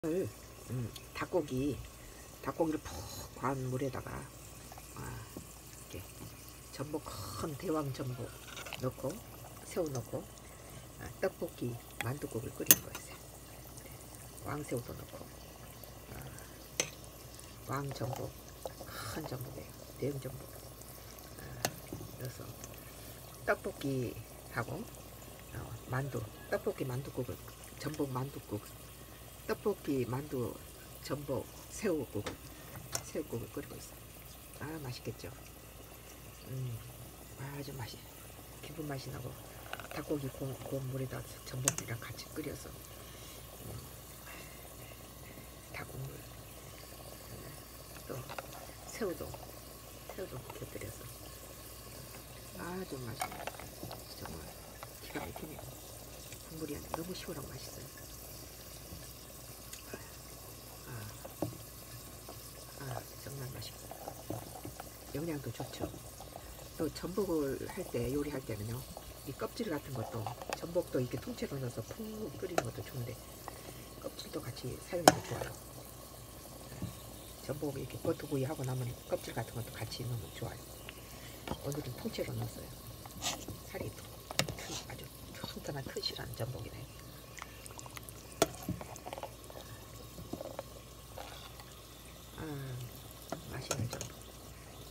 닭고기를 푹 간 물에다가 이렇게 전복, 큰 대왕 전복 넣고 새우 넣고 떡볶이 만두국을 끓이는 거였어요. 왕새우도 넣고 왕전복, 큰 전복이에요. 대형 전복 넣어서 떡볶이하고 만두, 떡볶이 만두국을, 전복 만두국, 떡볶이 만두 전복 새우국을 끓이고 있어요. 맛있겠죠. 아주 기분 맛이 나고, 닭고기 고운 물에다 전복이랑 같이 끓여서 닭국물, 또 새우도 곁들여서 아주 맛있네요. 정말 기가 막히네요. 국물이 너무 시원하고 맛있어요. 정말 맛있고 영양도 좋죠. 또 전복을 요리할 때는요, 이 껍질 같은 것도, 전복도 이렇게 통째로 넣어서 푹 끓이는 것도 좋은데 껍질도 같이 사용해도 좋아요. 전복 이렇게 버터구이 하고 나면 껍질 같은 것도 같이 넣으면 좋아요. 오늘은 통째로 넣었어요. 살이 아주 튼튼한 튼실한 전복이네.